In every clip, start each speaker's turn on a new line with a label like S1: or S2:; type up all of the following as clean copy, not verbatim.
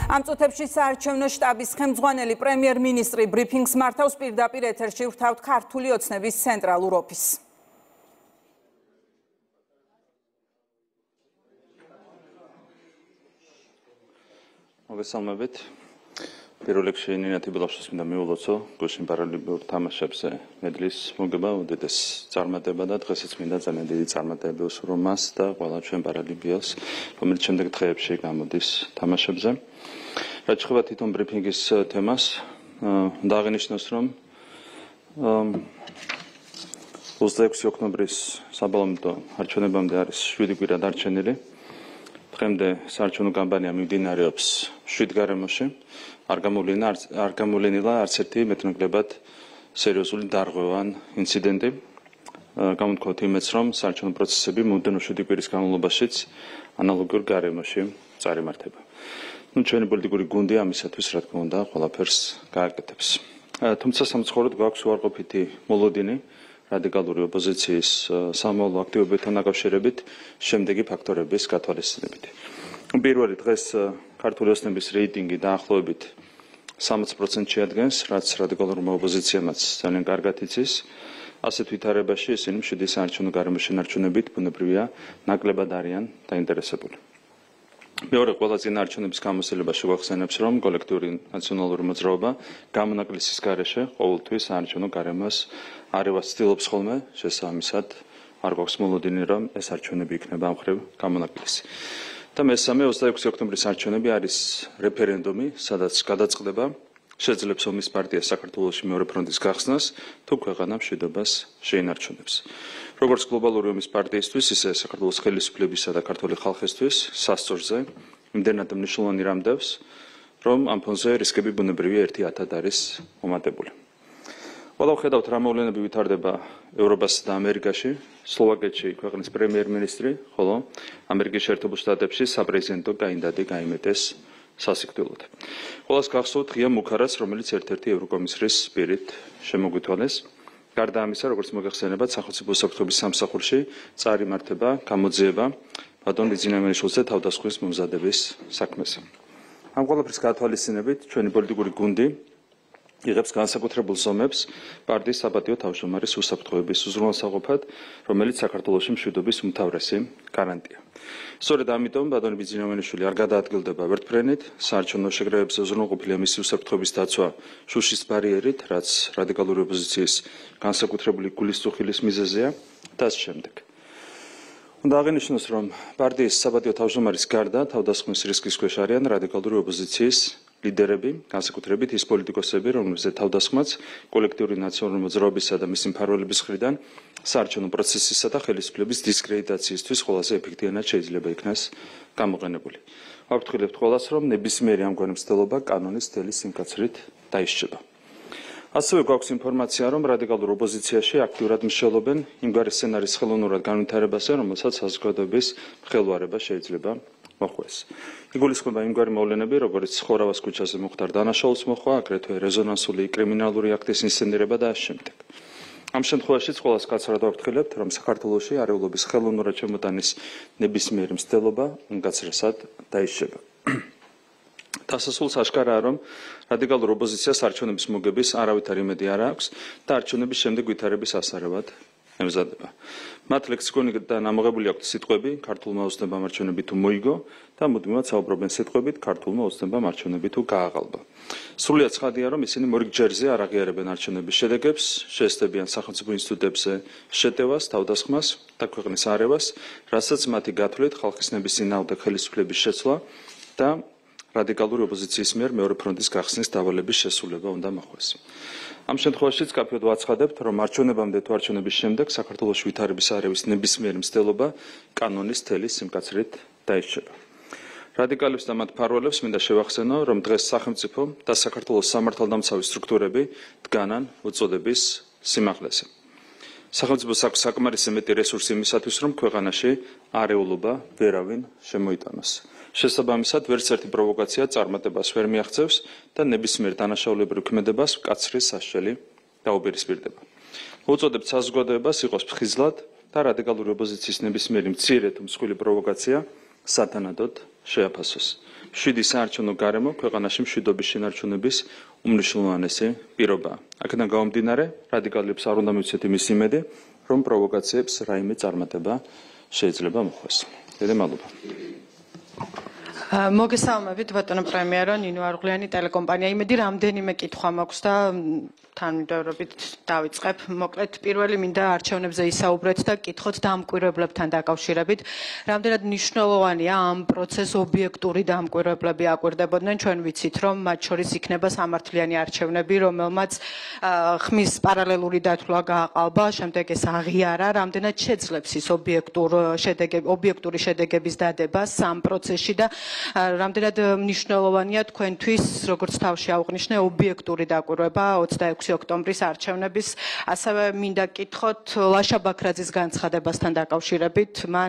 S1: Am წუთებში საარჩევნო შტაბის ხელმძღვანელი პრემიერ-მინისტრი ბრიფინგს მართავს პირდაპირ ეთერში ვრთავთ ქართული ოცნების ცენტრალურ ოფისს.
S2: მოგესალმებით. პირველ რიგში ნინათი ბილავშის მინდა მიულოცო გუშინ პარალიმპიურ თამაშებზე მედლის მოგება უდიდეს წარმატება და დღესაც მინდა ძალიან დიდი წარმატებები უსურვო მას და ყველა ჩვენ პარალიმპიელს, რომელიც შემდეგ დღეებში გამოდის თამაშებზე. რაც შეეხება თვითონ ბრიფინგის თემას, უნდა აღინიშნოს, რომ 26 ოქტომბრის საბოლოო არჩევნებამდე არის 7 კვირა დარჩენილი. დღემდე საარჩევნო კამპანია მიმდინარეობს 7 გარემოში. არ გამოვლენილა არც ერთი მეტნაკლებად სერიოზული დარღვევან ინციდენტი. Გამოთქვათ იმედს, რომ საარჩევნო პროცესები მომდევნო 7 კვირის განმავლობაშიც ანალოგიურ გარემოში წარიმართება. ჩვენი პოლიტიკური გუნდი ამისათვის, რა თქმა უნდა, ყველაფერს გააკეთებს. თუმცა სამწუხაროდ გვაქვს უარყოფითი მოლოდინი რადიკალური ოპოზიციის სამოვალო აქტივობებთან დაკავშირებით შემდეგი ფაქტორების გათვალისწინებით. პირველი დღეს ქართული ოცნების რეიტინგი დაახლოებით 60% შეადგენს, რაც რადიკალურმა ოპოზიციამაც ძალიან კარგად იცის. ასეთ ვითარებაში ისინი მშვიდი საარჩევნო გარემოში შენარჩუნებით ბუნებრივია ნაკლებად არიან დაინტერესებული. მეორე ყველა წინაარჩევნების გამოცდილებაში გვახსენებს, რომ კოლექტიური ნაციონალური მოძრაობა გამონაკლისის გარეშე ყოველთვის საარჩევნო გარემოს არევას ცდილობს ხოლმე, შესაბამისად არ გვაქვს მოლოდინი, რომ ეს არჩევნები იქნება ამ მხრივ გამონაკლისი. და მესამე 26 ოქტომბრის არჩევნები არის რეფერენდუმი, სადაც გადაწყდება შეძლებს ომის პარტიას საქართველოში მეორე ფრონტის გახსნას, თუ ქვეყანა მშვიდობას შეინარჩუნებს. როგორც გლობალური ომის პარტიისთვის, ისე საქართველოს ხელისუფლებისა და ქართული ხალხისთვის სასწორზე იმდენად მნიშვნელოვანი რამდევს, რომ ამ ფონზე რისკები ბუნებრივია 1/1000 არის მომატებული. ყველა ვხედავთ რა მოვლენები ვითარდება ევროპასა და ამერიკაში. სლოვაკეთში ქვეყნის პრემიერ-მინისტრი, ხოლო ამერიკის შეერთებულ შტატებში საპრეზიდენტო კანდიდატი გაიმეტეს სასიკვდილოდ. ყველას გახსოვთ ღია მუქარას, რომელიც ერთ-ერთი ევროკომისრის პირით შემოგვითვალეს. გარდა ამისა, როგორც მოგეხსენებათ, სახელმწიფო უსაფრთხოების სამსახურში წარიმართება გამოძიება ბატონ ბიძინამელიშვილი თავდასხმის მომზადების საქმეზე. ამ ყველაფრის გათვალისწინებით ჩვენი პოლიტიკური გუნდი იღებს განსაკუთრებულ ზომებს პარტიის საპატიო თავმჯდომარის უსაფრთხოების უზრუნველსაყოფად, რომელიც საქართველოში მშვიდობის უმთავრესი გარანტია. სწორედ ამიტომ ბატონი ბიძინამელიშვილი არ გადაადგილდება ვერტფრენით, საარჩევნო შეკრებებზე უზრუნველყოფილია მისი უსაფრთხოების დაცვა შუშის ბარიერით, რაც რადიკალური ოპოზიციის განსაკუთრებული გულისწუხილის მიზეზია და ამ შემდეგ. უნდა აღინიშნოს, რომ პარტიის საპატიო თავმჯდომარის გარდა თავდასხმის რისკის ქვეშ არიან რადიკალური ოპოზიციის ლიდერები, განსაკუთრებით ის პოლიტიკოსები, რომლებზეც თავდასხმაც კოლექტიური ნაციონალური მოძრაობისა და მისი მფარველების მხრიდან საარჩევნო პროცესისა და ხელისუფლების დისკრედიტაციისთვის ყველაზე ეფექტიანად შეიძლება იქნას გამოყენებული. ვაფრთხილებთ ყველას, რომ ნებისმიერი ამგვარი მცდელობა კანონის მთელი სიმკაცრით დაისჯება. ასევე გვაქვს ინფორმაცია, რომ რადიკალურ ოპოზიციაში აქტიურად მსჯელობენ იმგვარი სცენარის ხელოვნურად განვითარებაზე, რომელსაც საზოგადოების მხელვარება შეიძლება მოხვდეს. იგულისხმება იმგვარი მოვლენები, როგორც ხორავას ქუჩაზე მოხდარ დანაშაულს მოხვა, აგრეთვე რეზონანსული კრიმინალური აქტის ინსცენირება და ამ შემდეგ. ამ შემთხვევაშიც ყველას კაცრად ვაფრთხილებთ, რომ საქართველოში არეულობის ხელოვნურად შემოტანის ნებისმიერი მცდელობა უმკაცრესად დაისჯება. დასასრულს აღკარაა, რომ რადიკალურ ოპოზიციას არჩევნების მოგების არავითარი იმედი არ აქვს და არჩევნების შემდეგ ვითარების ასარევად ემზადება. მათ ლექსიკონიდან ამოღებული აქვთ სიტყვები ქართულმა ოცნებამ არჩევნები თუ მოიგო და მუდმივად საუბრობენ სიტყვებით ქართულმა ოცნებამ არჩევნები თუ გააყალბა. სრულიად ცხადია, რომ ისინი მორიგჯერზე არ აღიარებენ არჩევნების შედეგებს, შეესწებიან სახელმწიფო ინსტიტუტებზე შეტევას, თავდასხმას და ქვეყნის არევას, რასაც მათი გათვლით ხალხის ნების წინააღმდეგ ხელისუფლების შეცვლა და რადიკალური ოპოზიციის მიერ მეორე ფრონტის გახსნის დავალების შესრულება უნდა მოხდეს. ამ შემთხვევაშიც კაფეოდ ვაცხადებთ, რომ არჩევნებამდე თუ არჩევნების შემდეგ საქართველოში ვითარების არევის ნებისმიერი მცდელობა კანონის მთელი სიმკაცრით დაისჯება. რადიკალებს და მათ მფარველებს მინდა შევახსენო, რომ დღეს სახელმწიფო და საქართველოს სამართალდამცავი სტრუქტურები დგანან უწოდების სიმაღლეზე. სახელმწიფოს აქვს საკმარისი მეტი რესურსი იმისათვის, რომ ქვეყანაში არეულობა ვერავინ შემოიტანოს. შესაბამისად, ვერც ერთი პროვოკაცია წარმატებას ვერ მიაღწევს და ნებისმიერ დანაშაულებრივ ქმედებას მკაცრი სასჯელი დაუპირისპირდება. უწოდებთ საზოგადოებას იყოს ფხიზლად და რადიკალური ოპოზიციის ნებისმიერი მცირე თუ მსხვილი პროვოკაცია სათანადოდ შეაფასოს. 7 საარჩევნო გარემო ქვეყანაში მშვიდობის შენარჩუნების უმნიშვნელოვანესი პირობაა. აქედან გამომდინარე, რადიკალებს არ უნდა მივცეთ იმის იმედი, რომ პროვოკაციებს რაიმე წარმატება შეიძლება მოხდეს. დიდი მადლობა.
S3: მოგესალმებით ბატონო პრემიერო, ნინო არღლიანი ტელეკომპანია. იმედი რამდენიმე კითხვა მაქვს და თანმიმდევრობით დავიწყებ. მოკლედ პირველი მინდა არჩევნებზე ისაუბრეთ და კითხოთ დამკვირვებლებთან დაკავშირებით. რამდენად მნიშვნელოვანია ამ პროცესს ობიექტური დამკვირვებლები აკვირდებოდნენ. ჩვენ ვიცით, რომ მათ შორის იქნება სამართლიანი არჩევნები, რომელმაც ხმის პარალელური დათვლა გააყალბა, შემდეგ ეს აღიარა. რამდენად შეძლებს ის ობიექტური შედეგების დადებას ამ პროცესში და რამდენად მნიშვნელოვანია თქვენთვის, როგორც თავში აუღნიშნე, ობიექტური დაკვირვება 26 ოქტომბრის არჩევნების. ასევე მინდა კითხოთ ლაშა ბაქრაძის განცხადებასთან დაკავშირებით. მან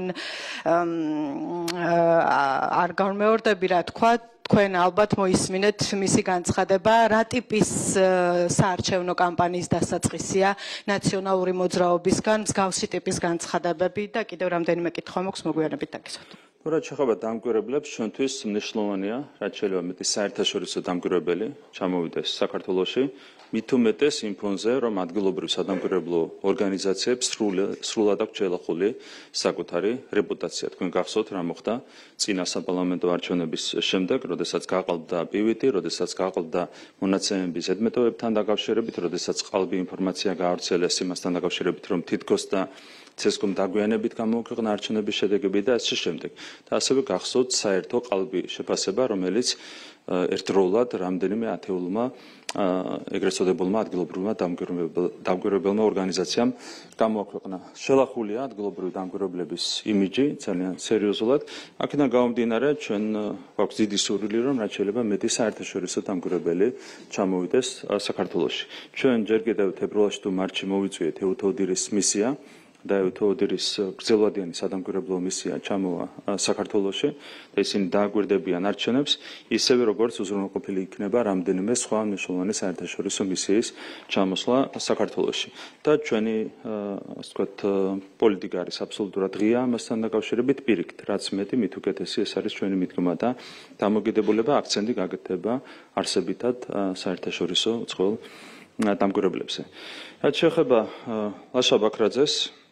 S3: არ გამეორდები რა თქვა. თქვენ ალბათ მოისმინეთ მისი განცხადება, რა ტიპის საარჩევნო კამპანიის დასაწყისია ნაციონალური მოძრაობისგან, მსგავსი ტიპის განცხადებები და კიდევ რამდენიმე კითხვა მაქვს, მოგვიანებით დაგისვათ.
S2: რაც შეეხება დამკვირვებლებს, ჩვენთვის მნიშვნელოვანია, რაც შეიძლება მეტი საერთაშორისო დამკვირვებელი ჩამოვიდეს საქართველოში, მით უმეტეს იმ ფონზე, რომ ადგილობრივ სადამკვირვებლო ორგანიზაციებს სრულად აქვს შეელახული საკუთარი რეპუტაცია. თქვენ გახსოვთ, რა მოხდა წინა საპარლამენტო არჩევნების შემდეგ, როდესაც გაყალბდა ბივიტი, როდესაც გაყალბდა მონაცემები ზედმეტოვებთან დაკავშირებით, როდესაც ყალბი ინფორმაცია გაავრცელეს იმასთან დაკავშირებით, რომ თითქოს და ცესკომ დაგვიანებით გამოაქვეყნა არჩევნების შედეგები და ასე შემდეგ. და ასევე გახსოვთ საერთო ყალბი შეფასება, რომელიც ერთდროულად რამდენიმე ათეულმა ეგრეთ წოდებულმა ადგილობრივმა დამკვირვებელმა ორგანიზაციამ გამოაქვეყნა. შელახულია ადგილობრივი დამკვირვებლების იმიჯი ძალიან სერიოზულად. აქედან გამომდინარე, ჩვენ გვაქვს დიდი სურვილი, რომ რაც შეიძლება მეტი საერთაშორისო დამკვირვებელი ჩამოვიდეს საქართველოში. ჩვენ ჯერ კიდევ თებერვალში თუ მარტში მოვიწვიეთ ეუთოუდირის მისია და ეუთოუდირის გრძელვადიანი სადამკვირვებლო მისია ჩამოვა საქართველოში და ისინი დააკვირდებიან არჩევნებს, ისევე როგორც უზრუნველყოფილი იქნება რამდენიმე სხვა მნიშვნელოვანი საერთაშორისო მისიის ჩამოსვლა საქართველოში. და ჩვენი ასე ვთქვათ პოლიტიკა არის აბსოლუტურად ღია ამასთან დაკავშირებით პირიქით, რაც მეტი, მით უკეთესი ეს არის ჩვენი მიდგომა და დამოკიდებულება, აქცენტი გაკეთდება არსებითად საერთაშორისო უცხოელ დამკვირვებლებზე. რაც შეეხება ლაშა ბაქრაძეს,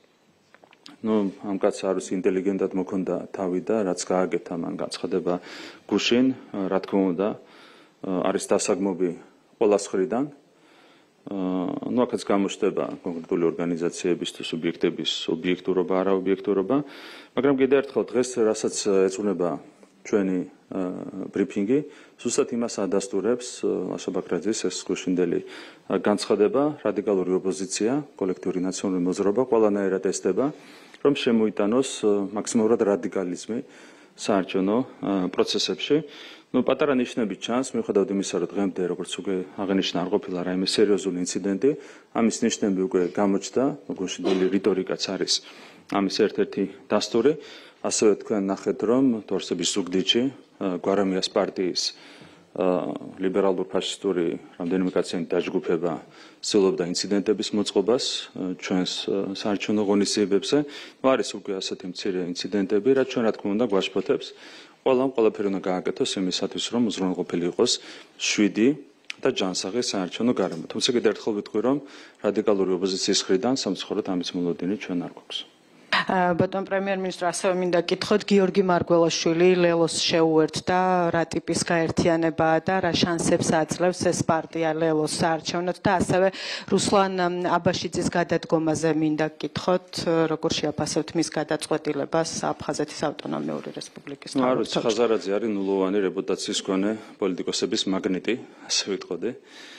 S2: ამ კაცს არის ინტელიგენტად მოქონდა თავი და რაც გააკეთა მან განცხადება გუშინ, რა თქმა უნდა, არის დასაგმობი ყველა მხრიდან. აქაც გამოჩნდება კონკრეტული ორგანიზაციების თუ სუბიექტების ობიექტურობა, არაობიექტურობა, მაგრამ კიდევ ერთხელ დღეს რასაც ეწუნება ჩვენი ბრიფინგი, ზუსტად იმას ადასტურებს ლაშა ბაქრაძის ეს გუშინდელი განცხადება, რადიკალური ოპოზიცია, კოლექტიური ნაციონალური მოძრაობა ყველანაირად ესდება, რომ შემოიტანოს მაქსიმალურად რადიკალიზმი საარჩევნო პროცესებში. პატარა ნიშნები ჩანს, მიუხედავად იმისა, რომ დღემდე როგორც უკვე აღინიშნა არ ყოფილა რაიმე სერიოზული ინციდენტი, ამის ნიშნები უკვე გამოჩნდა, გუშინდელი რიტორიკაც არის ამის ერთ-ერთი დასტური. ასევე თქვენ ნახეთ, რომ თორსების ზუგდიდში გვარამიას პარტიის ლიბერალურ ფაშისტური რამდენიმე კაციანი დაჯგუფება ცდილობდა ინციდენტების მოწყობას ჩვენს საარჩევნო ღონისძიებებზე. არის უკვე ასეთი მცირე ინციდენტები, რაც ჩვენ რა თქმა უნდა გვაშფოთებს. ყველაფერი უნდა გააკეთოს იმისათვის, რომ უზრუნველყოფილი იყოს 7 და ჯანსაღი საარჩევნო გარემო. თუმცა კიდევ ერთხელ ვიტყვი, რომ რადიკალური ოპოზიციის მხრიდან სამწუხაროდ ამის მოლოდინი ჩვენ არ გვაქვს.
S3: ბატონ პრემიერ-მინისტრო, ასევე მინდა კითხოთ, გიორგი მარგველაშვილი ლელოს შეუერთდა, რა ტიპის გაერთიანებაა და რა შანსებს აძლევს ეს პარტია ლელოს საარჩევნოდ და ასევე რუსლან აბაშიძის გადადგომაზე მინდა კითხოთ, როგორ შეაფასებთ მის გადაწყვეტილებას აფხაზეთის ავტონომიური რესპუბლიკის
S2: თვალსაჩინო. არ ვიცი, ხაზარაძე არის ნულოვანი რეპუტაციის მქონე პოლიტიკოსების მაგნიტი, ასე ვიტყოდი.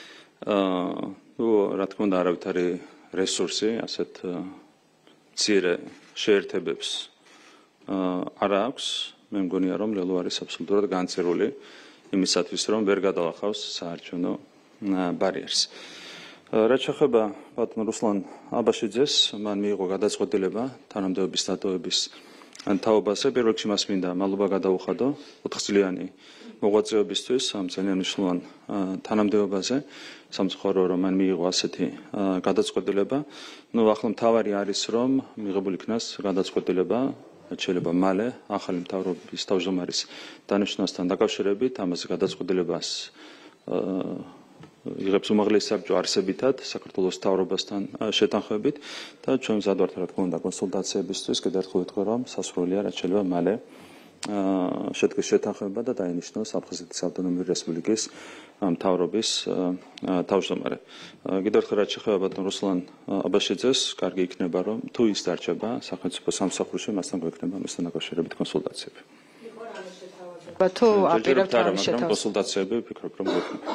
S2: რა თქმა უნდა, არავითარი რესურსი ასეთ მცირე შეერთებებს არ აქვს. მე მგონია, რომ ლელო არის აბსოლუტურად განცერული იმისათვის, რომ ვერ გადალახავს საარჩევნო ბარიერს. რაც შეეხება ბატონ რუსლან აბაშიძეს, მან მიიღო გადაწყვეტილება თანამდებობის დატოვების თაობაზე. პირველ რიგში მას მინდა მადლობა გადაუხადო 4 წლიანი მოღვაწეობისთვის ამ ძალიან მნიშვნელოვან თანამდებობაზე. სამწუხარო რომ მან მიიღო ასეთი გადაწყვეტილება. ახლა მთავარი არის რომ მიღებული იქნას გადაწყვეტილება შეიძლება მალე ახალი მთავრობის თავმჯდომარის დანიშვნასთან დაკავშირებით ამაზე გადაწყვეტილებას იღებს უმაღლესი საბჭო არსებითად საქართველოს მთავრობასთან შეთანხმებით და ჩვენ მზად ვართ რა თქმა უნდა კონსულტაციებისთვის კიდევ ერთხელ ვიტყვი რომ სასურველია რაც შეიძლება მალე შედგეს შეთანხმება და დაინიშნოს აფხაზეთის ავტონომიური რესპუბლიკის მთავრობის თავმჯდომარე. კიდევ ერთხელ რაც შეეხება ბატონ რუსლან აბაშიძეს, კარგი იქნება რომ თუ ის დარჩება სახელმწიფო სამსახურში, მასთან გვექნება მისთან დაკავშირებით კონსულტაციები.
S3: თუ აპირებთ ამის
S2: შეთავაზება, კონსულტაციები ვფიქრობ რომ გვექნება.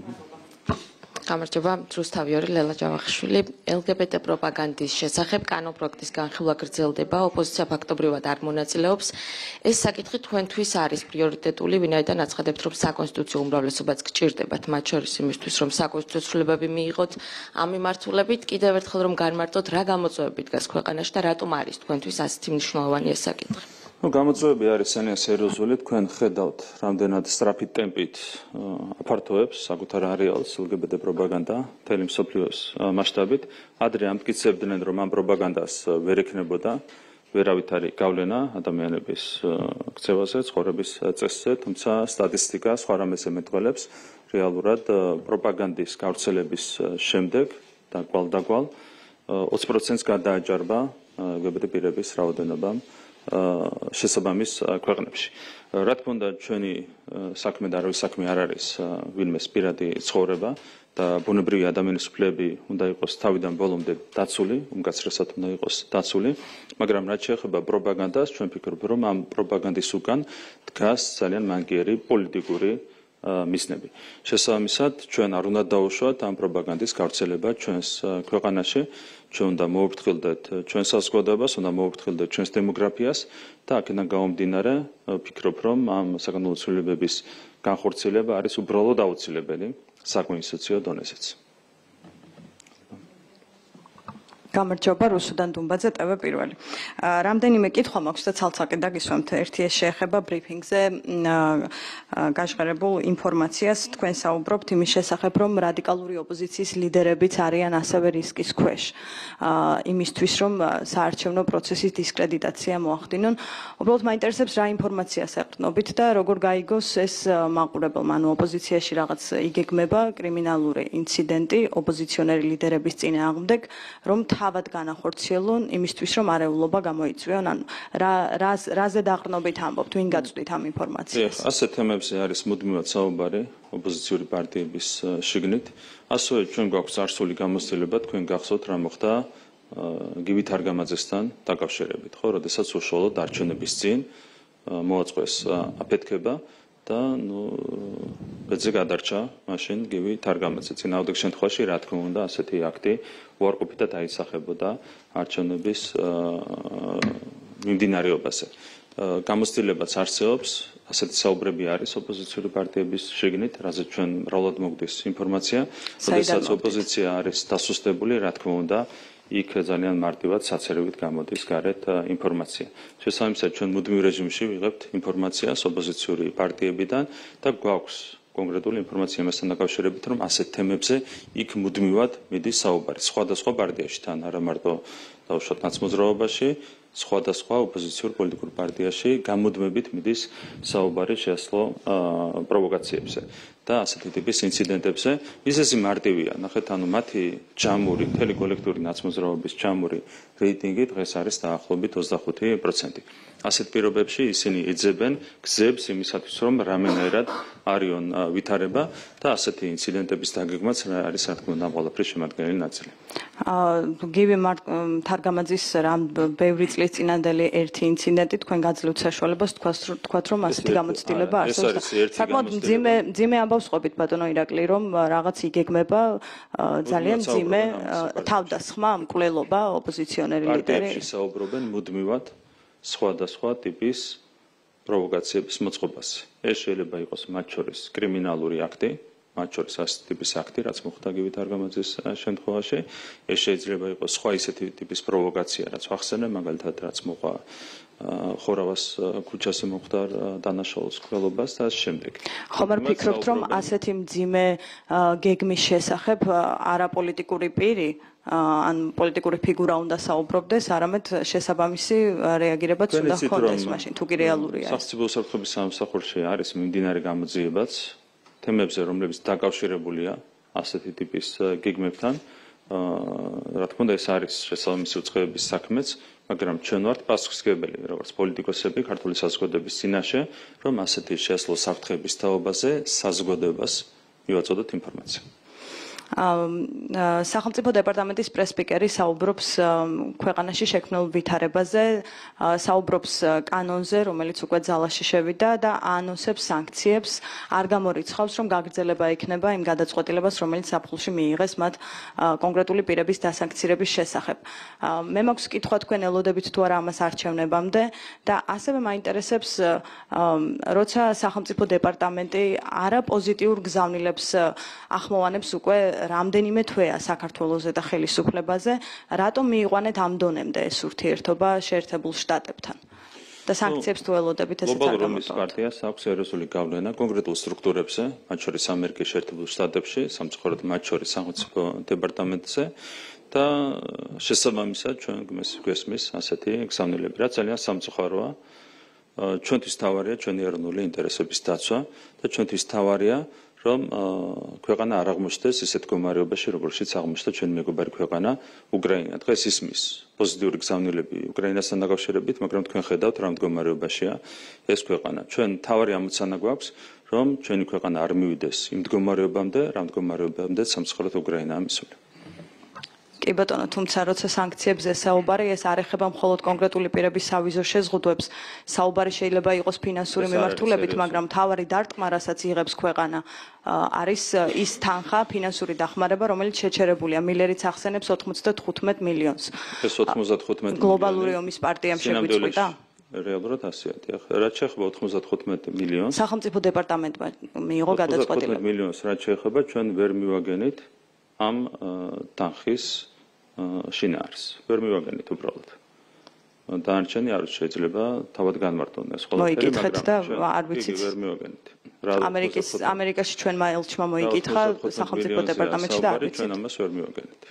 S4: გამარჯობა, რუსთავიორი ლელა ჯავახიშვილი. LGBT პროპაგანდის შესახებ კანონპროექტის განხილვა გრძელდება, ოპოზიცია ფაქტობრივად არ მონაწილეობს. ეს საკითხი თქვენთვის არის პრიორიტეტული, ვინაიდან აცხადებთ, რომ საკონსტიტუციო უმრავლესობაც გჭირდებათ, მათ შორის იმისთვის, რომ საკონსტიტუციო ცვლილებები მიიღოთ ამ მიმართულებით. კიდევ ერთხელ რომ განმარტოთ, რა გამოწვევები დგას ქვეყანაში და რატომ არის თქვენთვის ასეთი მნიშვნელოვანი ეს საკითხი?
S2: გამოწვევები არის ძალიან სერიოზული, თქვენ ხედავთ, რამდენად სწრაფი ტემპით აფართოებს საკუთარ არეალს LGBT პროპაგანდა მთელი მსოფლიოს მასშტაბით. ადრე ამტკიცებდნენ, რომ ამ პროპაგანდას ვერ ექნებოდა ვერავითარი გავლენა ადამიანების ქცევაზე, ცხოვრების წესზე, თუმცა სტატისტიკა სხვა რამეს ემეტყველებს, რეალურად პროპაგანდის გავრცელების შემდეგ დაკვალ 20%-ს გადააჯარბა LGBT პირების რაოდენობა შესაბამის ქვეყნებში. რა თქმა უნდა, ჩვენი საქმე და არავის საქმე არ არის ვინმეს პირადი ცხოვრება და ბუნებრივი ადამიანის უფლებები უნდა იყოს თავიდან ბოლომდე დაცული, უმკაცრესად უნდა იყოს დაცული, მაგრამ რაც შეეხება პროპაგანდას, ჩვენ ვფიქრობ, რომ ამ პროპაგანდის უკან დგას ძალიან მანგიერი პოლიტიკური მიზნები. შესაბამისად, ჩვენ არ უნდა დაუშვათ ამ პროპაგანდის გავრცელება ჩვენს ქვეყანაში. ჩვენ უნდა მოუფრთხილდეთ ჩვენს საზოგადოებას, უნდა მოუფრთხილდეთ ჩვენს დემოგრაფიას და აქედან გამომდინარე, ვფიქრობ, რომ ამ საკანონმდებლო ცვლილებების განხორციელება არის უბრალოდ აუცილებელი საკონსტიტუციო დონეზეც.
S3: გამარჯობა, რუსუდან დუმბაძე, TV პირველი. რამდენიმე კითხვა მაქვს და ცალ-ცალკე დაგისვამთ. ერთი ეს შეეხება ბრიფინგზე გაჟღერებულ ინფორმაციას. თქვენ საუბრობთ იმის შესახებ, რომ რადიკალური ოპოზიციის ლიდერებიც არიან ასევე რისკის ქვეშ. იმისთვის, რომ საარჩევნო პროცესის დისკრედიტაცია მოახდინონ. უბრალოდ მაინტერესებს რა ინფორმაციას ეყრდნობით და როგორ გაიგოს ეს მაყურებელმა, ანუ ოპოზიციაში რაღაც იგეგმება კრიმინალური ინციდენტი ოპოზიციონერი ლიდერების წინააღმდეგ, რომ თავად განახორციელონ იმისთვის, რომ არეულობა გამოიწვიონ, ანუ რაზე დაყრდნობით ამბობთ, ვინ გაწვდით ამ ინფორმაციას?
S2: ასეთ თემებზე არის მუდმივად საუბარი ოპოზიციური პარტიების შიგნით. ასევე ჩვენ გვაქვს წარსული გამოცდილება, თქვენ გახსოვთ რა მოხდა გივით არგამაძესთან დაკავშირებით, ხო, როდესაც უშუალოდ არჩევნების წინ მოაწყეს აფეთქება და ბედზე გადარჩა მაშინ გივით არგამაძე. წინააღმდეგ შემთხვევაში, რა თქმა უნდა, ასეთი აქტი უარყოფითად აისახებოდა არჩევნების მიმდინარეობაზე. გამოცდილებაც არსებობს, ასეთი საუბრები არის ოპოზიციური პარტიების შიგნით, რაზეც ჩვენ მრავლად მოგდის ინფორმაცია, როდესაც ოპოზიცია არის დასუსტებული, რა თქმა უნდა, იქ ძალიან მარტივად საცერებით გამოდის გარეთ ინფორმაცია. შესაბამისად, ჩვენ მუდმივ რეჟიმში ვიღებთ ინფორმაციას ოპოზიციური პარტიებიდან და გვაქვს კონკრეტული ინფორმაცია მასთან დაკავშირებით, რომ ასეთ თემებზე იქ მუდმივად მიდის საუბარი. სხვადასხვა პარტიაში, თან არა მარტო დავუშვათ ნაცმოძრაობაში, სხვადასხვა ოპოზიციურ პოლიტიკურ პარტიაში გამუდმებით მიდის საუბარი შეასრულო პროვოკაციებზე და ასეთი ტიპის ინციდენტებზე. მიზეზი მარტივია. ნახეთ, ანუ მათი ჯამური, მთელი კოლექტიური ნაცმოძრაობის ჯამური რეიტინგი დღეს არის დაახლოებით 25%. ასეთ პირობებში ისინი იძებენ გზებს იმისათვის, რომ რამენერად არიონ ვითარება და ასეთი ინციდენტების დაგეგმაც არის რა თქმა უნდა ყველაფრის შემადგენელი ნაწილი.
S3: გივი თარგამაძის რამ ბევრი წლის წინანდელი ერთი ინციდენტი თქვენ გაძლევთ საშუალებას თქვათ, რომ ასეთი გამოცდილება არსებობს. საკმაოდ მძიმე ამბავს ყოფით ბატონო ირაკლი, რომ რაღაც იგეგმება ძალიან მძიმე თავდასხმა, მკვლელობა ოპოზიციონერი ლიდერი.
S2: პარტიებში საუბრობენ მუდმივად სხვადასხვა ტიპის პროვოკაციების მოწყობაზე. ეს შეიძლება იყოს მათ შორის კრიმინალური აქტი, მათ შორის ასეთი ტიპის აქტი, რაც მოხდა გივით არგამაძის შემთხვევაში. ეს შეიძლება იყოს სხვა ისეთი ტიპის პროვოკაცია, რაც ვახსენე, მაგალითად, რაც მოყვა ხორავას ქუჩაზე მომხდარ დანაშაულის მკვლელობას და ამ შემდეგ.
S3: ხომ არ ფიქრობთ, რომ ასეთი მძიმე გეგმის შესახებ არაპოლიტიკური პირი ან პოლიტიკური ფიგურა უნდა საუბრობდეს, არამედ შესაბამისი რეაგირებაც უნდა ჰქონდეს მაშინ, თუ კი რეალურია ეს.
S2: სახელმწიფო უსაფრთხოების სამსახურში არის მიმდინარე გამოძიებაც თემებზე, რომლებიც დაკავშირებულია ასეთი ტიპის გეგმებთან. რა თქმა უნდა, ეს არის შესაბამისი უწყებების საქმეც, მაგრამ ჩვენ ვართ პასუხისმგებელი, როგორც პოლიტიკოსები ქართული საზოგადოების წინაშე, რომ ასეთი შესაძლო საფრთხების თაობაზე საზოგადოებას მივაწოდოთ ინფორმაცია.
S3: სახელმწიფო დეპარტამენტის პრესპიკერი საუბრობს ქვეყანაში შექმნილ ვითარებაზე, საუბრობს კანონზე, რომელიც უკვე ძალაში შევიდა და ანონსებს სანქციებს, არ გამორიცხავს, რომ გაგრძელება იქნება იმ გადაწყვეტილებას, რომელიც საფხულში მიიღეს მათ კონკრეტული პირების დასანქცირების შესახებ. მე მაქვს კითხვა თქვენ ელოდებით თუ არა ამას არჩევნებამდე და ასევე მაინტერესებს, როცა სახელმწიფო დეპარტამენტი არა პოზიტიურ გზავნილებს ახმოვანებს უკვე რამდენიმე თვეა საქართველოზე და ხელისუფლებაზე, რატომ მიიყვანეთ ამ დონემდე ეს ურთიერთობა შეერთებულ შტატებთან? და სანქციებს თუ ელოდებით ესეც არ
S2: გლობალურ რომის პარტიას აქვს სერიოზული გავლენა კონკრეტულ სტრუქტურებზე, მათ შორის ამერიკის შეერთებულ შტატებში, სამწუხაროდ მათ შორის სახელმწიფო დეპარტამენტზე და შესაბამისად ჩვენ გვესმის ასეთი გზავნილები, რაც ძალიან სამწუხაროა. ჩვენთვის თავარია ჩვენი ეროვნული ინტერესების დაცვა და ჩვენთვის თავარია რომ ქვეყანა არ აღმოჩნდეს ისეთ მდგომარეობაში, როგორშიც აღმოჩნდა ჩვენი მეგობარი ქვეყანა უკრაინა. დღეს ისმის პოზიტიური გზავნილები უკრაინასთან დაკავშირებით, მაგრამ თქვენ ხედავთ რა მდგომარეობაშია ეს ქვეყანა. ჩვენ თავარი ამოცანა გვაქვს, რომ ჩვენი ქვეყანა არ მივიდეს იმ მდგომარეობამდე, რა მდგომარეობამდე სამწუხაროდ უკრაინაა მისული.
S3: კი ბატონო, თუმცა როცა სანქციებზე საუბარი, ეს არ ეხება მხოლოდ კონკრეტული პირების სავიზო შეზღუდვებს, საუბარი შეიძლება იყოს ფინანსური მიმართულებით, მაგრამ მთავარი დარტყმა, რასაც იღებს ქვეყანა, არის ის თანხა, ფინანსური დახმარება, რომელიც შეჩერებულია. მილერიც ახსენებს 95 მილიონს.
S2: ეს 95 მილიონი
S3: გლობალური ომის პარტიამ შეგვიწყვიტა?
S2: რეალურად ასეა. რაც შეეხება 95 მილიონს,
S3: სახელმწიფო დეპარტამენტმა მიიღო გადაწყვეტილება.
S2: 95 მილიონს რაც შეეხება, ჩვენ ვერ მივაგენით ამ თანხის შინაარს. ვერ მივაგენით უბრალოდ. დანარჩენი არ შეიძლება თავად განმარტონ ეს ყველაფერი,
S3: მოიკითხეთ და არ ვიცით.
S2: ვერ მივაგენით.
S3: ამერიკაში ჩვენმა ელჩმა მოიკითხა სახელმწიფო დეპარტამენტში და არ ვიცით.
S2: ჩვენ ამას ვერ მივაგენით.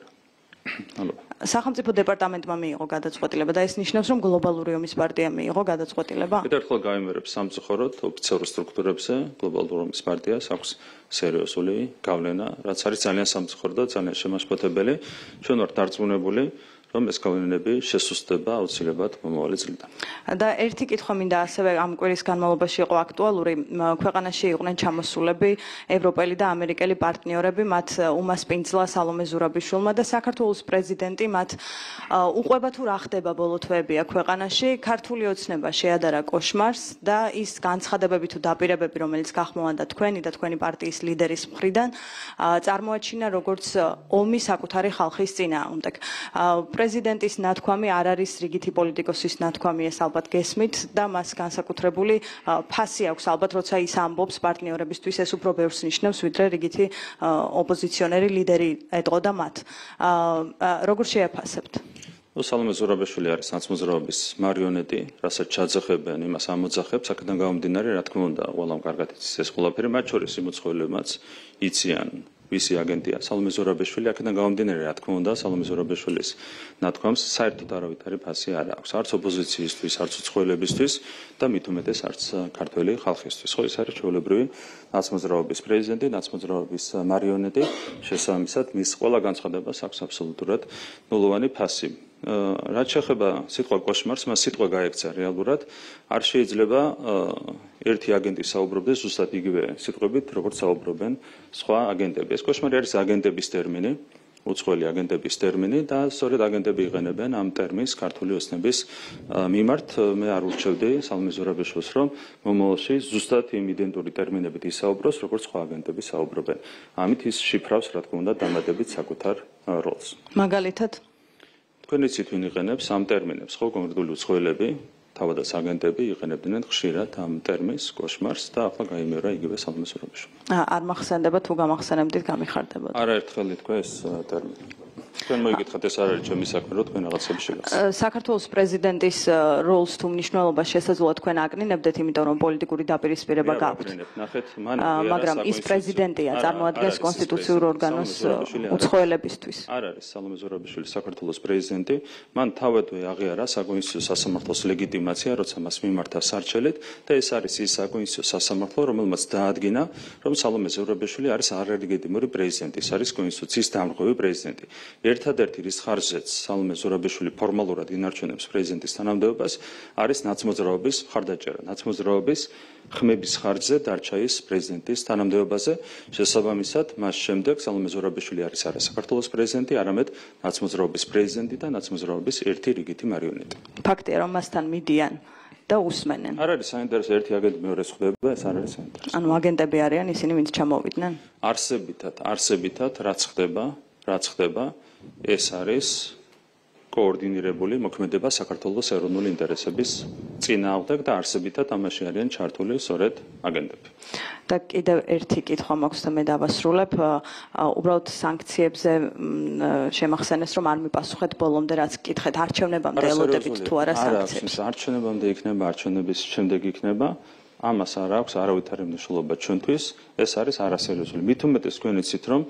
S2: ალო.
S3: სახელმწიფო დეპარტამენტმა მიიღო გადაწყვეტილება და ეს ნიშნავს, რომ გლობალური ომის პარტიამ მიიღო გადაწყვეტილება?
S2: ერთხელ გავიმერებ სამწუხაროდ ოფიციალურ სტრუქტურებზე გლობალურ ომის პარტიას აქვს სერიოზული გავლენა, რაც არის ძალიან სამწუხარო და ძალიან შემაშფოთებელი. ჩვენ ვართ დარწმუნებული, რომ ეს გავლენები შესუსტდება აუცილებლად მომავალი წლიდან.
S3: და ერთი კითხვა მინდა ასევე ამ კვირის განმავლობაში იყო აქტუალური. ქვეყანაში იყვნენ ჩამოსულები ევროპელი და ამერიკელი პარტნიორები, მათ უმა სპინძლა, სალომე ზურაბიშვილმა და საქართველოს პრეზიდენტი მათ უყვება თუ რა ხდება ბოლო თვეებია ქვეყანაში. ქართული ოცნება შეადარა კოშმარს და ის განცხადებები თუ დაპირებები, რომელიც გახმოვანდა თქვენი და თქვენი პარტიის ლიდერის მხრიდან, წარმოაჩინა როგორც ომი საკუთარი ხალხის წინააღმდეგ. პრეზიდენტის ნათქვამი არ არის რიგითი პოლიტიკოსის ნათქვამი, ეს ალბათ გესმით და მას განსაკუთრებული ფასი აქვს ალბათ, როცა ის ამბობს პარტნიორებისთვის, ეს უფრო ბევრს ნიშნავს, ვიდრე რიგითი ოპოზიციონერი ლიდერი ეტყოდა მათ. როგორ შეაფასებთ?
S2: სალომე ზურაბიშვილი არის ნაცმოძრაობის მარიონეტი, რასაც ჩაძახებენ, იმას ამოძახებს, აქედან გამომდინარე, რა თქმა უნდა, ყველამ კარგად იცის ეს ყველაფერი, მათ შორის იმოწყვილებმაც იციან ვისი აგენტია სალომე ზურაბიშვილი, აქედან გამომდინარე, რა თქმა უნდა, სალომე ზურაბიშვილის ნათქვამს საერთოდ არავითარი ფასი არ აქვს, არც ოპოზიციისთვის, არც უცხოელებისთვის და მით უმეტეს არც ქართველი ხალხისთვის. ხო, ეს არის ჩვეულებრივი ნაცმოძრაობის პრეზიდენტი, ნაცმოძრაობის მარიონეტი, შესაბამისად, მის ყველა განცხადებას აქვს აბსოლუტურად ნულოვანი ფასი. რაც შეეხება სიტყვა კოშმარს, მას სიტყვა გაექცა რეალურად, არ შეიძლება ერთი აგენტი საუბრობდეს ზუსტად იგივე სიტყვებით, როგორც საუბრობენ სხვა აგენტები. ეს კოშმარი არის აგენტების ტერმინი, უცხოელი აგენტების ტერმინი და სწორედ აგენტები იყენებენ ამ ტერმინს ქართული ოცნების მიმართ. მე არ ურჩევდი სალომე ზურაბიშვილს, რომ მომავალში ზუსტად იმ იდენტური ტერმინებით ისაუბროს, როგორც სხვა აგენტები საუბრობენ. ამით ის შიფრავს, რა თქმა უნდა, დამატებით საკუთარ როლს.
S3: მაგალითად
S2: თქვენ იცით ვინ იყენებს ამ ტერმინებს, ხო, კონკრეტული უცხოელები, თავადაც აგენტები იყენებდნენ ხშირად ამ ტერმინს, კოშმარს და ახლა გაიმეორა იგივე სალომე ზურაბიშვილი.
S3: არ მახსენდება თუ გამახსენებდით, გამიხარდებოდა.
S2: არაერთხელ ითქვა ეს ტერმინი. თქვენ მოიგითხათ ეს არ არის ჩემი საქმე, რომ თქვენ რაღაცები შეგახსენებთ.
S3: საქართველოს პრეზიდენტის როლს თუ მნიშვნელობას შესაძლოა თქვენ აკნინებდეთ, იმიტომ რომ პოლიტიკური დაპირისპირება გაქვთ.
S2: ნახეთ, მან
S3: მაგრამ ის პრეზიდენტია, წარმოადგენს კონსტიტუციურ ორგანოს უცხოელებისთვის.
S2: არ არის სალომე ზურაბიშვილი საქართველოს პრეზიდენტი, მან თავადვე აღიარა საკონსტიტუციო სასამართლოს ლეგიტიმაცია, როცა მას მიმართა სარჩელით და ეს არის ის საკონსტიტუციო სასამართლო, რომელმაც დაადგინა, რომ სალომე ზურაბიშვილი არის არალეგიტიმური პრეზიდენტი, ის არის კონსტიტუციის დამრღვევი პრეზიდენტი. ერთადერთი რის ხარჯზეც სალომე ზურაბიშვილი ფორმალურად ინარჩუნებს პრეზიდენტის თანამდებობას, არის ნაცმოძრაობის მხარდაჭერა. ნაცმოძრაობის ხმების ხარჯზე დარჩა ის პრეზიდენტის თანამდებობაზე. შესაბამისად, მას შემდეგ სალომე ზურაბიშვილი არის არა საქართველოს პრეზიდენტი, არამედ ნაცმოძრაობის პრეზიდენტი და ნაცმოძრაობის ერთი რიგითი მარიონეტი.
S3: ფაქტია, რომ მასთან მიდიან და უსმენენ.
S2: არ არის საინტერესო ერთი აგენტი მეორეს ხვდება, ეს არ არის საინტერესო.
S3: ანუ აგენტები არიან ისინი, ვინც ჩამოვიდნენ?
S2: არსებითად, რაც ხდება, ეს არის კოორდინირებული მოქმედება საქართველოს ეროვნული ინტერესების წინააღმდეგ და არსებითად ამაში არიან ჩართული სწორედ აგენტები.
S3: და კიდევ ერთი კითხვა მაქვს და მე დავასრულებ. უბრალოდ სანქციებზე შემახსენეს, რომ არ მიპასუხეთ ბოლომდე, რაც კითხეთ, არჩევნებამდე ელოდებით თუ არა სანქციებს.
S2: არჩევნებამდე იქნება, არჩევნების შემდეგ იქნება. ამას არ აქვს არავითარი მნიშვნელობა ჩვენთვის. ეს არის არასერიოზული. მით უმეტეს თქვენ იცით, რომ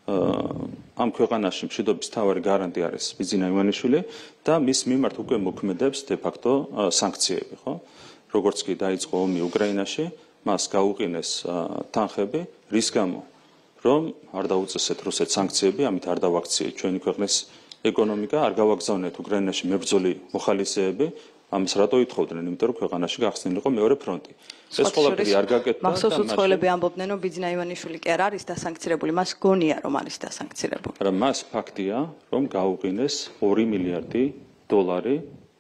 S2: ამ ქვეყანაში მშვიდობის მთავარი გარანტი არის ბიძინა ივანიშვილი და მის მიმართ უკვე მოქმედებს de facto სანქციები, ხო? როგორც კი დაიწყო ომი უკრაინაში, მას გაუყინეს თანხები, რის გამო, რომ არ დაუწესეთ რუსეთს სანქციები, ამით არ დავაქციეთ ჩვენი ქვეყნის ეკონომიკა, არ გავაგზავნეთ უკრაინაში მებრძოლი მოხალისეები, ამას რატო ითხოვდნენ? იმიტომ რომ ქვეყანაში გახსნილიყო მეორე ფრონტი. ეს ყველაფერი არ გაკეთდა.
S3: მახსოვს უცხოელები ამბობდნენ, რომ ბიძინა ივანიშვილი კი არ არის დასანქცირებული, მას გონია რომ არის დასანქცირებული.
S2: მაგრამ მას ფაქტია, რომ გაუყინეს 2 მილიარდი დოლარი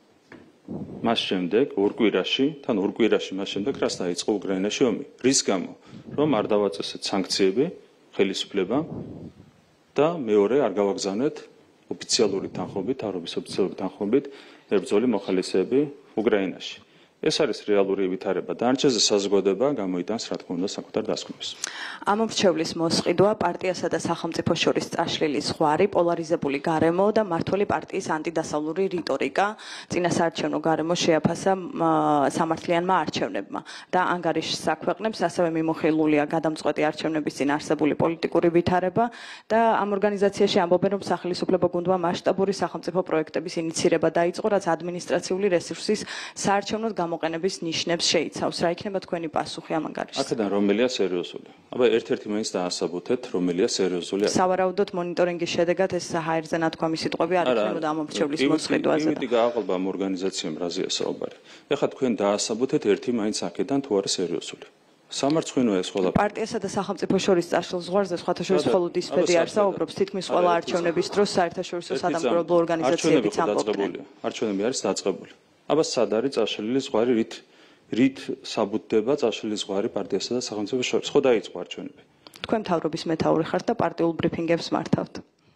S2: მას შემდეგ ორ კვირაში მას შემდეგ რაც დაიწყო უკრაინაში ომი. რის გამო, რომ არ დავაწესეთ სანქციები ხელისუფლებამ და მეორე არ გავაგზავნეთ ოფიციალური თანხმობით, თავრობის ოფიციალური თანხმობით მებრძოლი მოხალისეები უკრაინაში. ეს არის რეალური ვითარება. დანარჩენზე საზოგადოება გამოიტანს რა თქმა უნდა საკუთარ დასკვნებს.
S3: ამ მრჩევლის მოსყიდვა პარტიასა და სახელმწიფო შორის წაშლილი ზღვარი, პოლარიზებული გარემო და მმართველი პარტიის ანტიდასავლური რიტორიკა წინა საარჩევნო გარემო შეაფასა სამართლიანმა არჩევნებმა და ანგარიშს აქვეყნებს, ასევე მიმოხილულია გადამწყვეტი არჩევნების წინ არსებული პოლიტიკური ვითარება და ამ ორგანიზაციაში ამბობენ, რომ სახელმწიფო გუნდმა მასშტაბური სახელმწიფო პროექტების ინიცირება დაიწყო, რაც ადმინისტრაციული რესურსის საარჩევნოდ გამოყენების ნიშნებს შეიცავს. რა იქნება თქვენი პასუხი ამ ანგარიშზე?
S2: აქედან რომელია სერიოზული? აბა ერთ-ერთი მაინც დაასაბუთეთ, რომელია სერიოზული.
S3: სავარაუდოდ მონიტორინგის შედეგად ეს საჰაერზე ნათქვამი სიტყვები არ იქნებოდა ამ მრჩევლის მოსყიდვაზე.
S2: იმითი გააყალბა ამ ორგანიზაციამ რაზეა საუბარი. ეხლა თქვენ დაასაბუთეთ ერთი მაინც აქედან თუ არა სერიოზული. სამარცხვინოა ეს ყველაფერი.
S3: პარტიასა და სახელმწიფო შორის წაშლილ ზღვარზე სხვათა შორის მხოლოდ ის ფედი არ საუბრობს, თითქმის ყველა არჩევნების დროს საერთაშორისო სადამკვირვებლო ორგანიზაციებიც ამბობდნენ.
S2: არჩევნები არის დაწყებული. აბა სად არის წაშლილი ზღვარი, რით საბუთდება წაშლილი ზღვარი პარტიასა და სახელმწიფო შორის? ხო დაიწყო არჩევნები.
S3: თქვენ მთავრობის მეთაური ხართ და პარტიულ ბრიფინგებს მართავთ.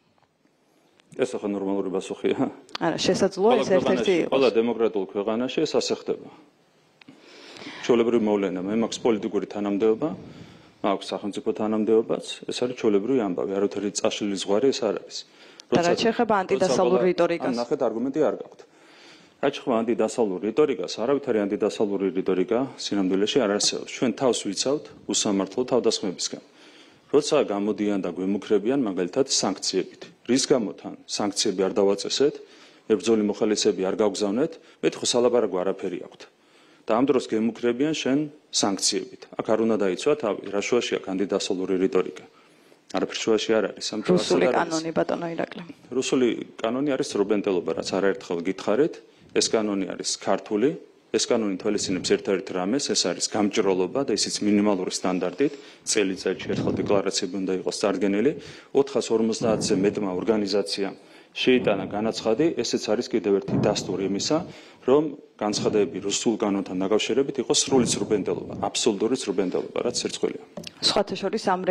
S2: ეს ახლა ნორმალური პასუხია?
S3: არა, შესაძლოა ეს ერთ-ერთი იყოს.
S2: ყველა დემოკრატიულ ქვეყანაში ეს ასე ხდება. ჩვეულებრივი მოვლენა, მე მაქვს პოლიტიკური თანამდებობა, მაქვს სახელმწიფო თანამდებობაც, ეს არის ჩვეულებრივი ამბავი, არავითარი წაშლილი ზღვარი ეს არ არის.
S3: და რაც შეეხება ანტიდასავლურ რიტორიკას.
S2: ნახეთ, არგუმენტი არ გაქვთ. რაც შეეხება ანტიდასავლურ რიტორიკას, არავითარი ანტიდასავლური რიტორიკა სინამდვილეში არ არსებობს. ჩვენ თავს ვიცავთ უსამართლო თავდასხმებისგან. როცა გამოდიან და გვემუქრებიან მაგალითად სანქციებით. რის გამო თან სანქციები არ დავაწესეთ, მებრძოლი მოხალისეები არ გავგზავნეთ, მეთქი ხო სალაპარაკო არაფერი აქვთ. და ამ დროს გემუქრებიან შენ სანქციებით. აქ არ უნდა დაიცვა თავი, რა შუაში აქვს ანტიდასავლური რიტორიკა. არაფერ შუაში არ არის.
S3: რუსული კანონი ბატონო ირაკლი.
S2: რუსული კანონი არის სრობენტელობა, რაც არაერთხელ გითხარით. ეს კანონი არის ქართული, ეს კანონი თვალისწინებს ერთ-ერთ რამეს, ეს არის გამჭრელობა და ისიც მინიმალური სტანდარტით, წელიწადში ერთხელ დეკლარაციები უნდა იყოს წარდგენილი, 450-ზე მეტმა ორგანიზაციამ შეიტანა განაცხადი, ესეც არის კიდევ ერთი დასტური იმისა, რომ განცხადები რუსულ კანონთან დაკავშირებით იყოს სრული სრუბენტელობა, აბსოლუტური სრუბენტელობა, რაც სირცხვილია.
S3: სხვათა შორის ამ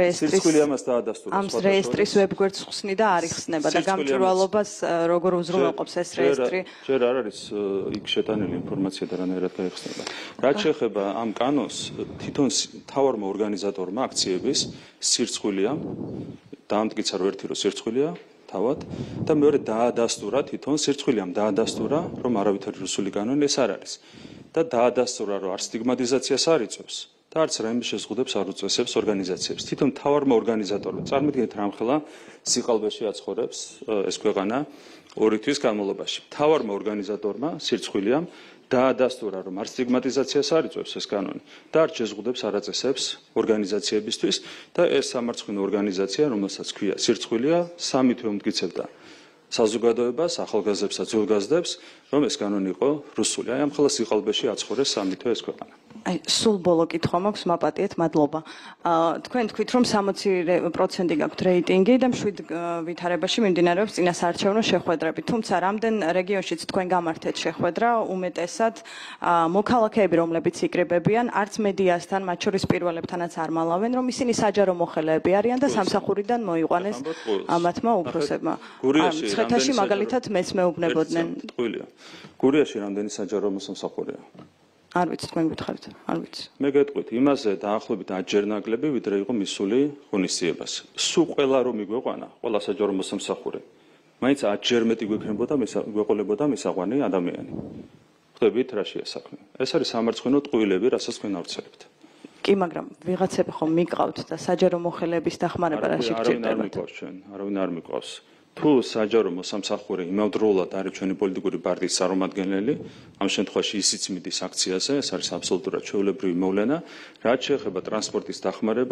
S3: რეესტრის ვებგვერდს ხსნი და არ იხსნება და გამჭვირვალობას როგორ უზრუნველყოფს ეს რეესტრი?
S2: ჯერ არ არის იქ შეტანილი ინფორმაცია და რანაირად გაიხსნება. რაც შეეხება ამ კანონს, თვითონ მთავარმა ორგანიზატორმა აქციების სირცხვილია, დაამტკიცა რომ ერთი რო სირცხვილია, თავად და მეორე დაადასტურა თვითონ სირცხვილიამ დაადასტურა რომ არავითარი რუსული კანონი ეს არ არის და დაადასტურა რომ არ სტიგმატიზაციას არ იწევს და არც რაიმე შეზღუდებს არ უწესებს ორგანიზაციებს. თვითონ მთავარმა ორგანიზატორმა წარმოგიდგენთ რამხელა სიყალბეში აცხოვრებს ეს ქვეყანა 2 თვის განმავლობაში. მთავარმა ორგანიზატორმა სირცხვილიამ დაადასტურა რომ არ სტიგმატიზაციას არ იწევს ეს კანონი და არ შეზღუდებს არაწესებს ორგანიზაციებისთვის და ეს სამარცხვინო ორგანიზაცია რომელსაც ქვია სირცხვილია 3 თვე უმტკიცებდა საზოგადოებას, ახალგაზრდებს და ძველგაზრდებს, რომ ეს კანონი იყო რუსული. აი ამ ხელა სიყალბეში აცხოვრეს 3 თვე ეს ქვეყანა.
S3: აი სულ ბოლო კითხვა მაქვს, მაპატიეთ, მადლობა. თქვენ თქვით რომ 60% გაქვთ რეიტინგი და მშვიდ ვითარებაში მიმდინარეობს წინასაარჩევნო შეხვედრები. თუმცა რამდენ რეგიონშიც თქვენ გამართეთ შეხვედრა, უმეტესად მოქალაქეები, რომლებიც იკრიბებიან, არც მედიასთან, მათ შორის პირველებთანაც არ მალავენ, რომ ისინი საჯარო მოხელეები არიან და სამსახურიდან მოიყვანეს ამათმა უფროსებმა. ცხეთაში მაგალითად მეც მეუბნებოდნენ.
S2: გურიაში რამდენი საჯარო მოსამსახურეა?
S3: არ ვიცი, თქვენ გითხარით, არ ვიცი.
S2: მე გეტყვით, იმაზე დაახლოებით 10-ჯერ ნაკლები, ვიდრე იყო მისული ღონისძიებას. სულ ყველა რომ მიგვეყვანა, ყველა საჯარო მოსამსახურე. მაინც 10-ჯერ მეტი გვეყოლებოდა მისაყვანი ადამიანი. ხვდებით რა შეა საქმე. ეს არის სამარცხვინო ტყუილები, რასაც თქვენ ავრცელებთ.
S3: კი, მაგრამ ვიღაცები ხომ მიყავთ და საჯარო მოხელეების დახმარება რა შეგჭირდებათ?
S2: არავინ არ მიყვავს. თუ საჯარო მოსამსახურე იმავდროულად არის ჩვენი პოლიტიკური პარტიის წარმომადგენელი, ამ შემთხვევაში ისიც მიდის აქციაზე, ეს არის აბსოლუტურად ჩვეულებრივი მოვლენა, რაც შეეხება ტრანსპორტით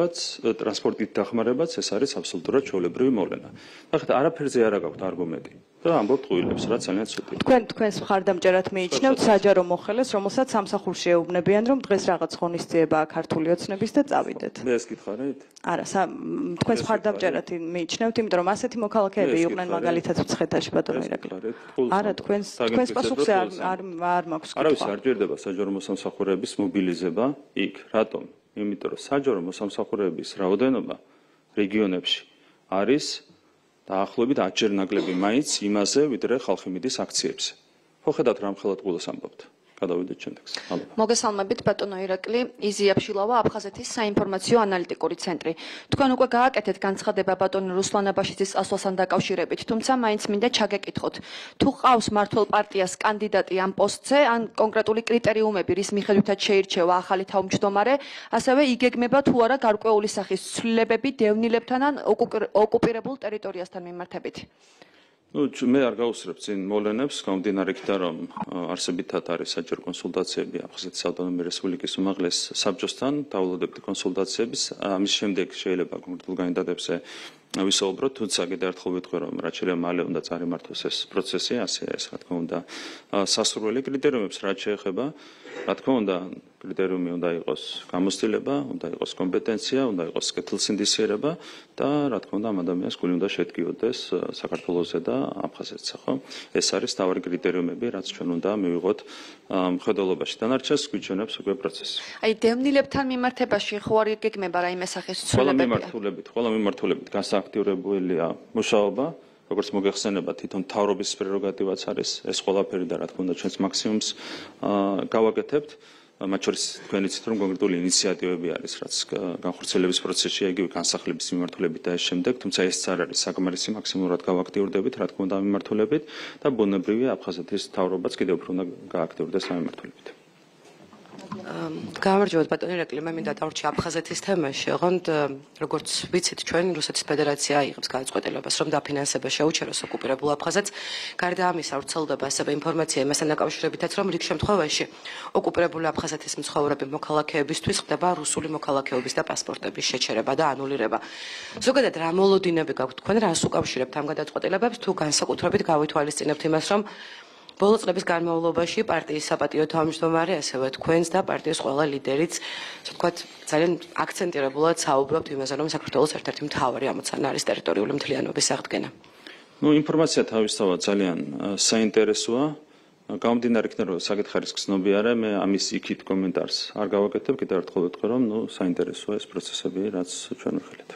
S2: დახმარებაც, ეს არის აბსოლუტურად ჩვეულებრივი მოვლენა. ახლა არაფერზე არ გაქვთ არგუმენტი და ამბობთ ტყუილებს, რაც ძალიან ცუდია.
S3: თქვენს მხარდამჭერად მიიჩნევთ საჯარო მოხელეს, რომელსაც სამსახურში ეუბნებიან, რომ დღეს რაღაც ღონისძიებაა ქართული ოცნების და წავიდეთ.
S2: მე ეს გითხარით?
S3: არა, თქვენს მხარდამჭერად მიიჩნევთ, იმიტომ რომ ასეთი მოქალაქეები იყვნენ მაგალითად ცხეთაში ბატონო ირაკლი. არა, თქვენს პასუხზე არ მაქვს კითხვა.
S2: არავის არ ჭირდება საჯარო მოსამსახურეების მობილიზება იქ. რატომ? იმიტომ რომ საჯარო მოსამსახურეების რაოდენობა რეგიონებში არის დაახლოებით 10-ჯერ ნაკლები მაინც იმაზე, ვიდრე ხალხი მიდის აქციებზე. ხო ხედავთ რამხელა ტყუილს ამბობთ. გადავიდეთ შემდეგს.
S5: მოგესალმებით ბატონო ირაკლი, იზია ფშილავა, აფხაზეთის საინფორმაციო ანალიტიკური ცენტრი. თქვენ უკვე გააკეთეთ განცხადება ბატონო რუსლან აბაშიძის წასვლასთან დაკავშირებით, თუმცა მაინც მინდა ჩაგეკითხოთ. თუ ყავს მართლ პარტიას კანდიდატი ამ პოსტზე, ან კონკრეტული კრიტერიუმები, რის მიხედვითაც შეირჩევა ახალი თავმჯდომარე, ასევე იგეგმება თუ არა გარკვეული სახის ცვლილებები დევნილებთან ან ოკუპირებულ ტერიტორიასთან მიმართებით.
S2: მე არ გავუსწრებ წინ მოვლენებს, გამომდინარე იქიდან, რომ არსებითად არის საჯარო კონსულტაციები აფხაზეთის ავტონომიური რესპუბლიკის უმაღლეს საბჭოსთან, დაულოდებთ კონსულტაციების, ამის შემდეგ შეიძლება კონკრეტულ კანდიდატებზე ვისაუბროთ, თუმცა კიდევ ერთხელ ვიტყვი, რომ რაც შეიძლება მალე უნდა წარიმართოს ეს პროცესი, ასე ეს რა თქმა უნდა, სასურველი კრიტერიუმებს რაც შეეხება, რა თქმა უნდა, კრიტერიუმი უნდა იყოს გამოცდილება, უნდა იყოს კომპეტენცია, უნდა იყოს კეთილსინდისიერება და რა თქმა უნდა, ამ ადამიანს გული უნდა შედგიოდეს საქართველოსზე და აფხაზეთზე, ხო? ეს არის თავარი კრიტერიუმები, რაც ჩვენ უნდა მივიღოთ მხედველობაში. დანარჩენს გვიჩვენებს უკვე პროცესი.
S5: აი, დევნილებთან მიმართებაში ხო არ იგეგმება რაიმე სახის ცვლილებები?
S2: ყველა მიმართულებით გასააქტიურებელია მუშაობა, როგორც მოგეხსენება, თვითონ მთავრობის პრეროგატივაც არის ეს ყველაფერი და რა თქმა უნდა ჩვენს მაქსიმუმს გავაკეთებთ. მათ შორის თქვენ იცით, რომ კონკრეტული ინიციატივები არის, რაც განხორციელების პროცესშია, იგივე განსახლების მიმართულებით და ეს შემდეგ, თუმცა ეს არ არის საკმარისი, მაქსიმალურად გავაქტიურდებით, რა თქმა უნდა, ამ მიმართულებით და ბუნებრივია აფხაზეთის მთავრობაც კიდევ უფრო უნდა გააქტიურდეს ამ მიმართულებით.
S6: გამარჯობათ ბატონო ირაკლი, მე მინდა დავრჩი აფხაზეთის თემაში, ოღონდ როგორც ვიცით, ჩვენ რუსეთის ფედერაცია იღებს გადაწყვეტილებას, რომ დაფინანსება შეუჩეროს ოკუპირებულ აფხაზეთს. გარდა ამისა, ვრცელდება ასევე ინფორმაცია იმასთან დაკავშირებითაც, რომ რიგ შემთხვევაში ოკუპირებული აფხაზეთის მცხოვრები მოქალაქეებისთვის ხდება რუსული მოქალაქეობის და პასპორტების შეჩერება და ანულირება. ზოგადად რა მოლოდინები გაქვთ თქვენ, რას უკავშირებთ ამ გადაწყვეტილებებს, თუ განსაკუთრებით გავითვალისწინებთ იმას, რომ ბოლო წლების განმავლობაში პარტიის საპატიო თავმჯდომარე, ასევე თქვენს და პარტიის ყველა ლიდერიც, ასე ვთქვათ, ძალიან აქცენტირებულად საუბრობთ იმაზე, რომ საქართველოს ერთ-ერთი მთავარი ამოცანა არის ტერიტორიული მთლიანობის აღდგენა.
S2: ინფორმაცია თავისთავად ძალიან საინტერესოა. გამომდინარე იქიდან, რომ საკითხი არის გრძნობიარე, მე ამის იქით კომენტარს არ გავაკეთებ, კიდევ ერთხელ ვიტყვი, რომ საინტერესოა ეს პროცესები, რაც ჩვენ ვიხილეთ.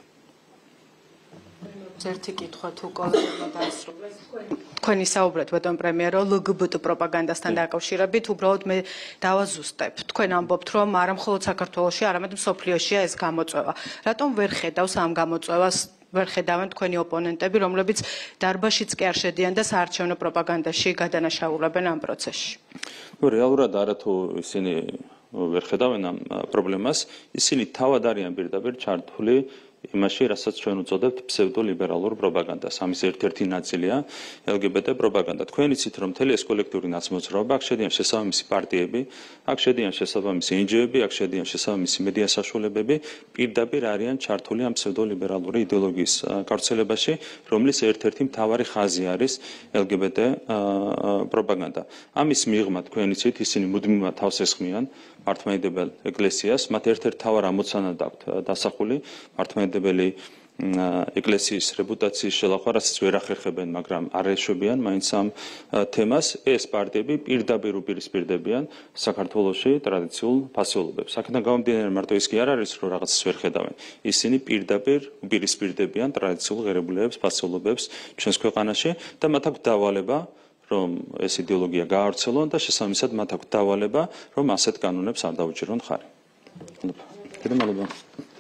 S3: ერთი კითხვა თუ კონკრეტულად დაასრულეს თქვენ ისაუბრეთ ბატონ პრემიერო LGBT პროპაგანდასთან დაკავშირებით, უბრალოდ მე დავაზუსტებ. თქვენ ამბობთ, რომ არა მხოლოდ საქართველოში, არამედ მსოფლიოშია ეს გამოწვევა. რატომ ვერ ხედავს ამ გამოწვევას ვერ ხედავენ თქვენი ოპონენტები, რომლებიც დარბაშიც კი არ შედიან და საარჩევნო პროპაგანდაში გადანაშაულებენ ამ პროცესში.
S2: რეალურად არათუ ისინი ვერ ხედავენ ამ პრობლემას, ისინი თავად არიან პირდაპირ ჩართული იმაში, რასაც ჩვენ უწოდებთ ფსევდოლიბერალურ პროპაგანდას. ამის ერთ-ერთი ნაწილია LGBT პროპაგანდა. თქვენ იცით, რომ მთელი ეს კოლექტიური ნაცმოძრაობა, აქ შედიან შესაბამისი პარტიები, აქ შედიან შესაბამისი NGO-ები, აქ შედიან შესაბამისი მედია საშუალებები, პირდაპირ არიან ჩართული ამ ფსევდოლიბერალური იდეოლოგიის გავრცელებაში, რომლის ერთ-ერთი მთავარი ხაზი არის LGBT პროპაგანდა. ამის მიღმა თქვენ იცით, ისინი მუდმივად თავს ესხმიან მართლმადიდებელ ეკლესიას, მათ ერთ-ერთ მთავარ ამოცანად აქვთ დასახული მართლმადიდებელი ეკლესიის რეპუტაციის შელახვა, რასაც ვერ ახერხებენ, მაგრამ არ ეშვებიან მაინც ამ თემას. ეს პარტიები პირდაპირ უპირისპირდებიან საქართველოში ტრადიციულ ფასეულობებს. აქედან გამომდინარე, მარტო ის კი არ არის, რომ რაღაცას ვერ ხედავენ. ისინი პირდაპირ უპირისპირდებიან ტრადიციულ ღირებულებებს, ფასეულობებს ჩვენს ქვეყანაში და მათ აქვს დავალება რომ ეს იდეოლოგია გაავრცელონ და შესაბამისად მათ აქვს დავალება რომ ასეთ კანონებს არ დაუჭირონ ხარი. მადლობა.